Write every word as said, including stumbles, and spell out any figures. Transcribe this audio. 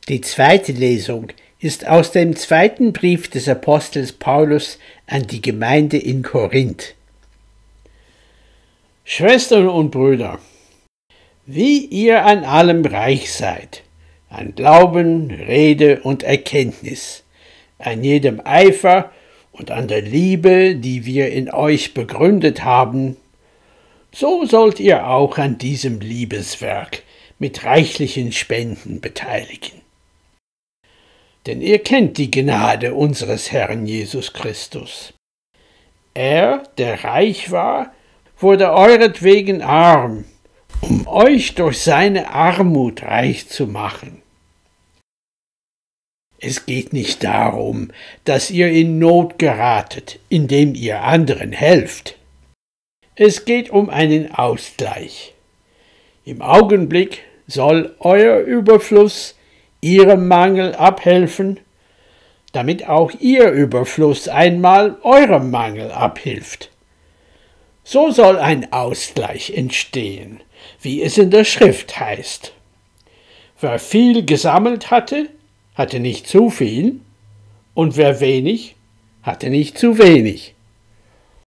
Die zweite Lesung ist aus dem zweiten Brief des Apostels Paulus an die Gemeinde in Korinth. Schwestern und Brüder, wie ihr an allem reich seid, an Glauben, Rede und Erkenntnis, an jedem Eifer und an der Liebe, die wir in euch begründet haben, so sollt ihr auch an diesem Liebeswerk mit reichlichen Spenden beteiligen. Denn ihr kennt die Gnade unseres Herrn Jesus Christus. Er, der reich war, wurde euretwegen arm, um euch durch seine Armut reich zu machen. Es geht nicht darum, dass ihr in Not geratet, indem ihr anderen helft. Es geht um einen Ausgleich. Im Augenblick soll euer Überfluss ihrem Mangel abhelfen, damit auch ihr Überfluss einmal eurem Mangel abhilft. So soll ein Ausgleich entstehen, wie es in der Schrift heißt. Wer viel gesammelt hatte, hatte nicht zu viel, und wer wenig, hatte nicht zu wenig.